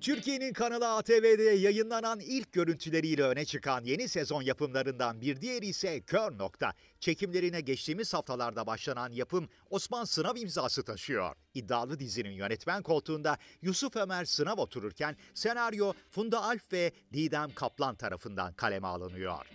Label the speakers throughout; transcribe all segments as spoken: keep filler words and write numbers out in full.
Speaker 1: Türkiye'nin kanalı A T V'de yayınlanan ilk görüntüleriyle öne çıkan yeni sezon yapımlarından bir diğeri ise Kör Nokta. Çekimlerine geçtiğimiz haftalarda başlanan yapım Osman Sınav imzası taşıyor. İddialı dizinin yönetmen koltuğunda Yusuf Ömer Sınav otururken senaryo Funda Alp ve Didem Kaplan tarafından kaleme alınıyor.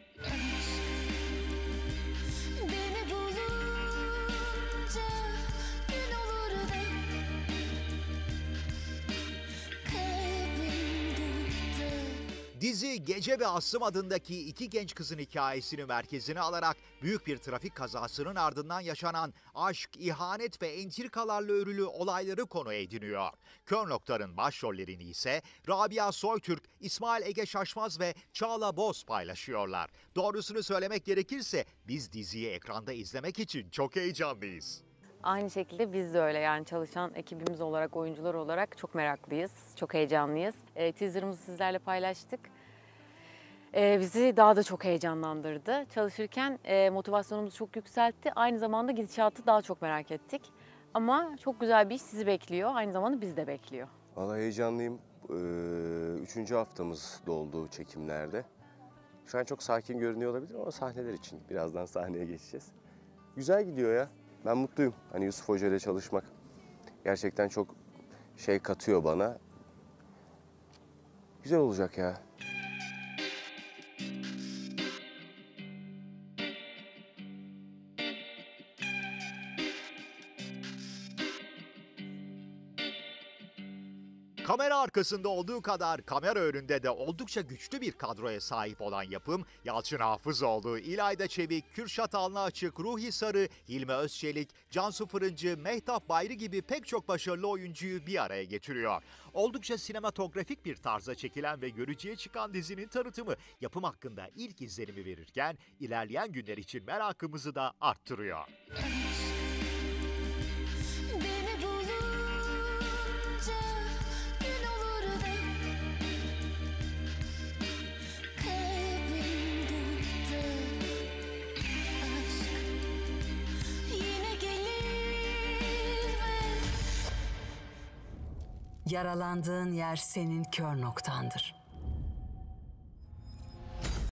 Speaker 1: Dizi Gece ve Aslım adındaki iki genç kızın hikayesini merkezine alarak büyük bir trafik kazasının ardından yaşanan aşk, ihanet ve entrikalarla örülü olayları konu ediniyor. Kör Nokta'nın başrollerini ise Rabia Soytürk, İsmail Ege Şaşmaz ve Çağla Boz paylaşıyorlar. Doğrusunu söylemek gerekirse biz diziyi ekranda izlemek için çok heyecanlıyız.
Speaker 2: Aynı şekilde biz de öyle, yani çalışan ekibimiz olarak, oyuncular olarak çok meraklıyız, çok heyecanlıyız. E, teaserımızı sizlerle paylaştık. E, bizi daha da çok heyecanlandırdı. Çalışırken e, motivasyonumuzu çok yükseltti. Aynı zamanda gidişatı daha çok merak ettik. Ama çok güzel bir iş sizi bekliyor, aynı zamanda bizi de bekliyor.
Speaker 3: Vallahi heyecanlıyım. Ee, üçüncü haftamız doldu çekimlerde. Şu an çok sakin görünüyor olabilir ama sahneler için. Birazdan sahneye geçeceğiz. Güzel gidiyor ya. Ben mutluyum. Hani Yusuf Hoca ile çalışmak gerçekten çok şey katıyor bana. Güzel olacak ya.
Speaker 1: Kamera arkasında olduğu kadar kamera önünde de oldukça güçlü bir kadroya sahip olan yapım, Yalçın Hafızoğlu, İlayda Çevik, Kürşat Alnıaçık, Ruhi Sarı, Hilmi Özçelik, Cansu Fırıncı, Mehtap Bayrı gibi pek çok başarılı oyuncuyu bir araya getiriyor. Oldukça sinematografik bir tarza çekilen ve görücüye çıkan dizinin tanıtımı yapım hakkında ilk izlenimi verirken ilerleyen günler için merakımızı da arttırıyor.
Speaker 4: Yaralandığın yer senin kör noktandır.